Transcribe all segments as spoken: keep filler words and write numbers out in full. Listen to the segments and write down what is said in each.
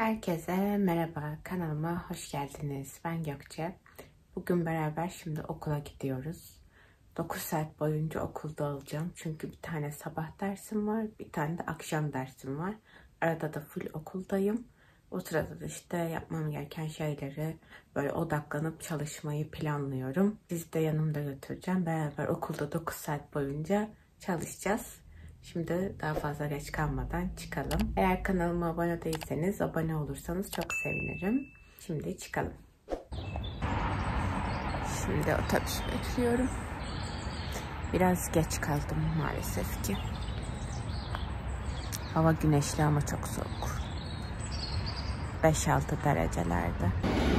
Herkese merhaba, kanalıma hoş geldiniz. Ben Gökçe. Bugün beraber şimdi okula gidiyoruz. dokuz saat boyunca okulda olacağım. Çünkü bir tane sabah dersim var, bir tane de akşam dersim var. Arada da full okuldayım. O sırada da işte yapmam gereken şeyleri böyle odaklanıp çalışmayı planlıyorum. Sizi de yanımda götüreceğim. Beraber okulda dokuz saat boyunca çalışacağız. Şimdi daha fazla geç kalmadan çıkalım. Eğer kanalıma abone değilseniz abone olursanız çok sevinirim. Şimdi çıkalım. Şimdi otobüs bekliyorum. Biraz geç kaldım maalesef ki. Hava güneşli ama çok soğuk. beş altı derecelerde.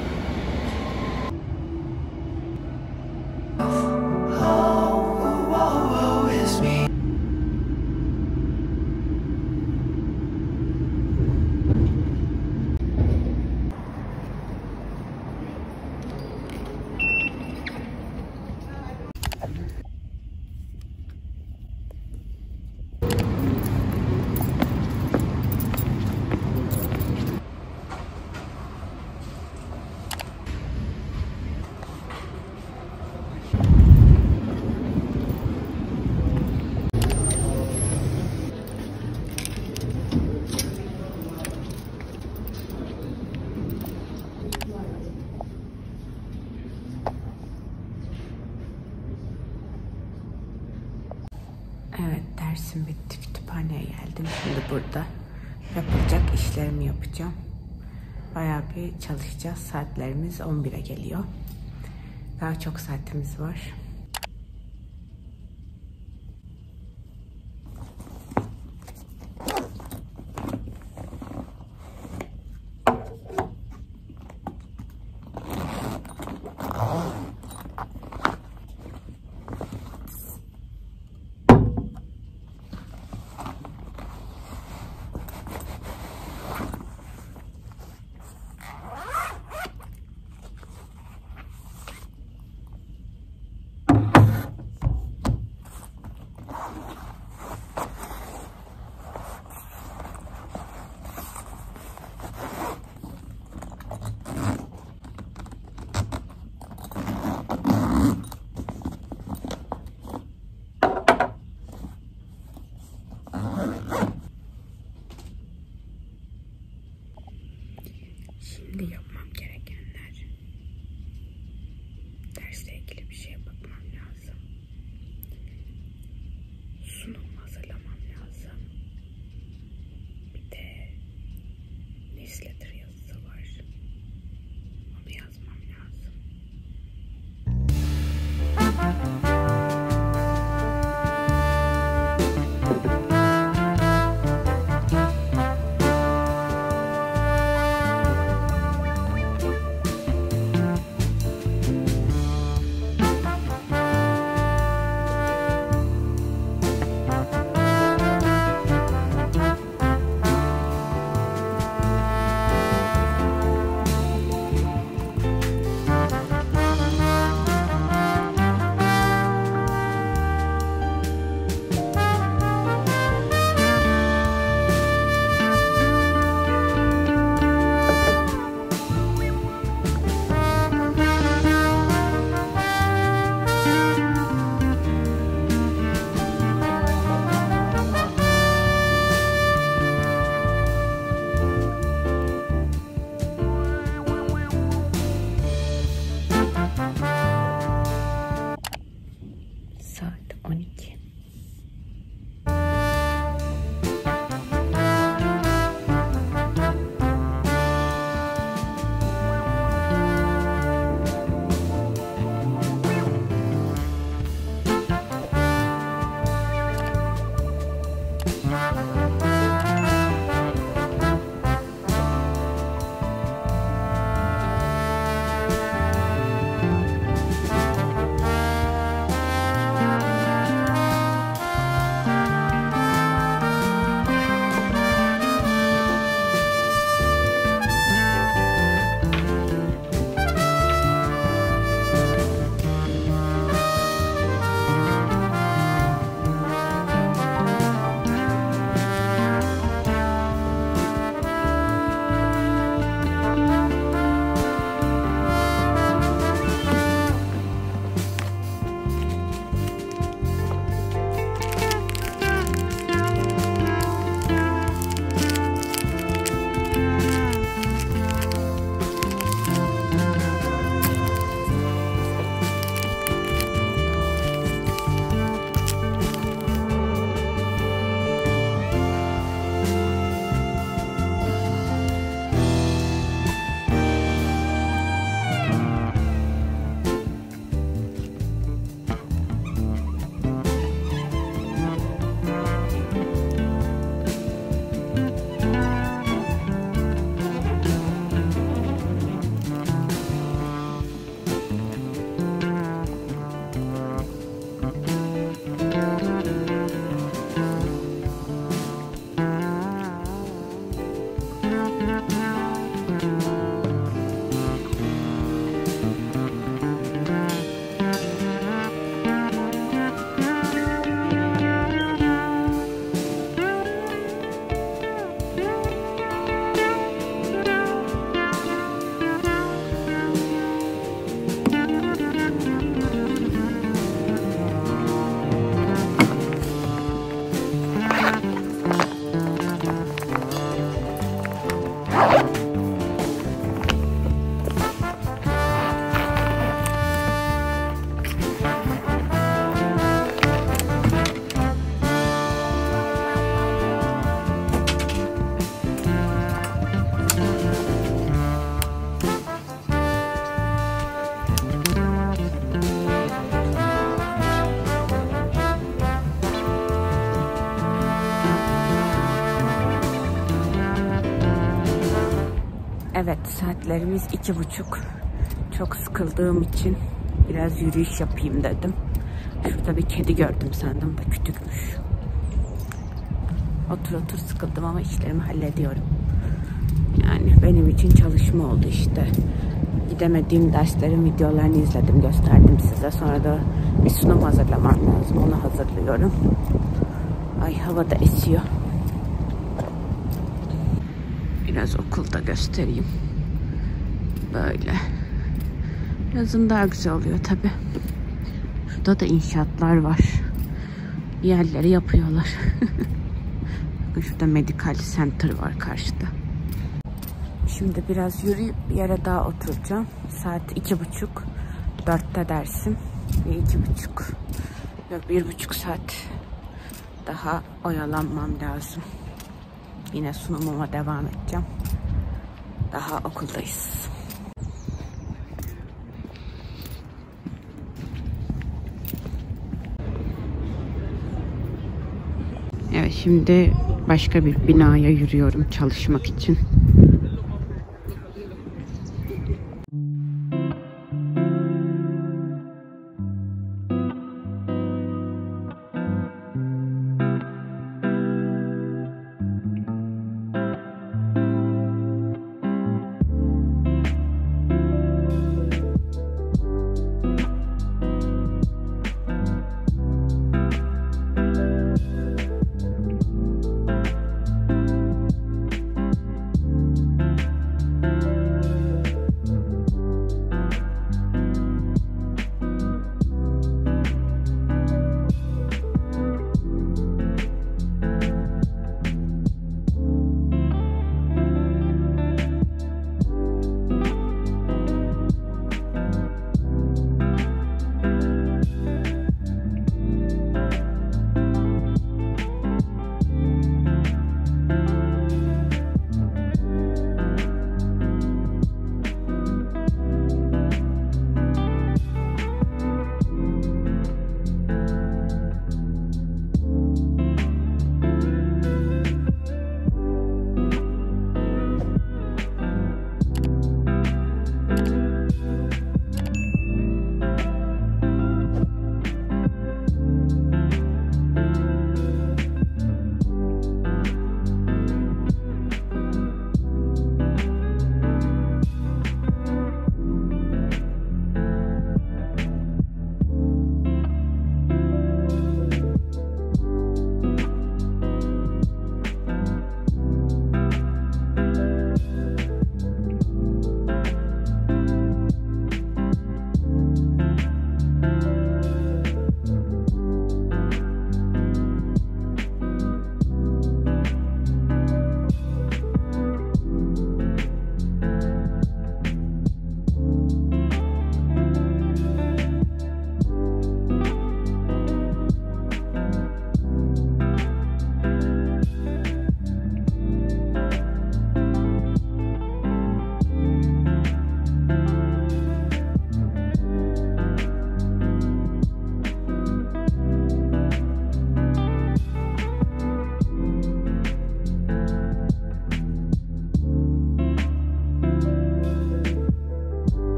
Evet, dersim bitti. Kütüphaneye geldim. Şimdi burada yapılacak işlerimi yapacağım. Bayağı bir çalışacağız. Saatlerimiz on bire geliyor. Daha çok saatimiz var. Şimdi yapmam gerekenler, dersle ilgili bir şeye bakmam lazım. Sunum hazırlamam lazım. Bir de newsletter yazısı var. Onu yazmam lazım. Evet, saatlerimiz iki buçuk. Çok sıkıldığım için biraz yürüyüş yapayım dedim. Şurada bir kedi gördüm, sandım da küçükmüş. Otur otur sıkıldım ama işlerimi hallediyorum. Yani benim için çalışma oldu işte. Gidemediğim derslerin videolarını izledim, gösterdim size. Sonra da bir sunum hazırlamam lazım, onu hazırlıyorum. Ay, hava da esiyor. Biraz okulda göstereyim. Böyle. Yazın daha güzel oluyor tabi. Şurada da inşaatlar var. Bir yerleri yapıyorlar. Bakın şurada Medical Center var karşıda. Şimdi biraz yürüyüp bir yere daha oturacağım. Saat iki buçuk. Dörtte dersim. Bir iki buçuk. Yok, bir buçuk saat daha oyalanmam lazım. Yine sunumuma devam edeceğim. Daha okuldayız. Evet, şimdi başka bir binaya yürüyorum çalışmak için.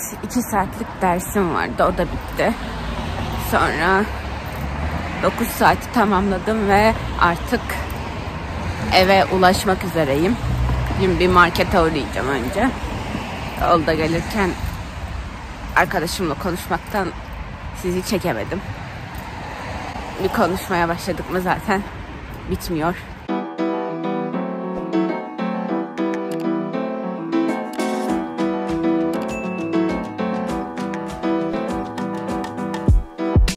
iki saatlik dersim vardı. O da bitti. Sonra dokuz saati tamamladım ve artık eve ulaşmak üzereyim. Şimdi bir markete uğrayacağım önce. Yolda gelirken arkadaşımla konuşmaktan sizi çekemedim. Bir konuşmaya başladık mı zaten bitmiyor.